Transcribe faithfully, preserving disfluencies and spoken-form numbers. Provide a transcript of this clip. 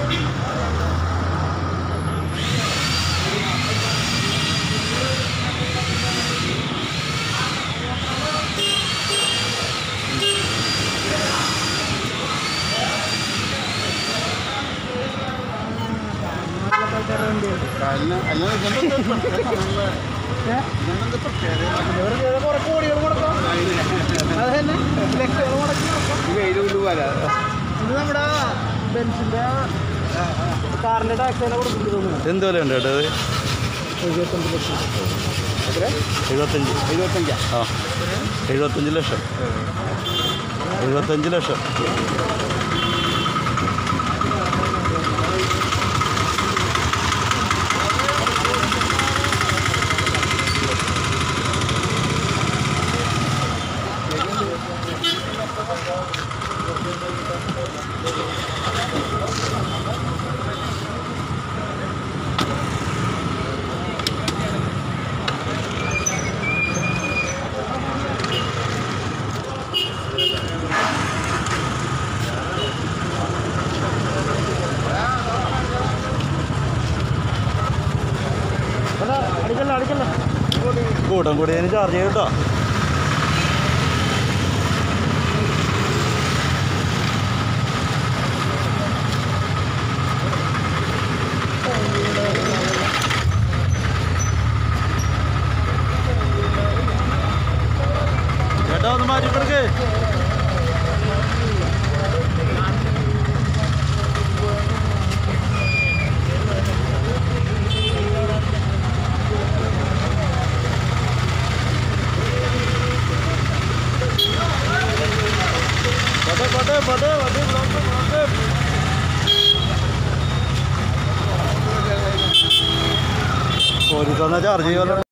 കാറിന്റെ ടാക്സ് എന്ത് വില ഉണ്ട് കേട്ടത്? എഴുപത്തഞ്ച് ലക്ഷം എഴുപത്തഞ്ച് എഴുപത്തഞ്ചാ ആ എഴുപത്തഞ്ച് ലക്ഷം എഴുപത്തഞ്ച് ലക്ഷം അടിക്കല്ല അടിക്കല്ല കൂട്ടം കൂടി അതിന് ചാർജ് ചെയ്യും കേട്ടോ. ചേട്ടാ ഒന്ന് മാറ്റി കൊടുക്കേ. Padahal, padahal, padahal, padahal, padahal. Oh, di sana charge ya.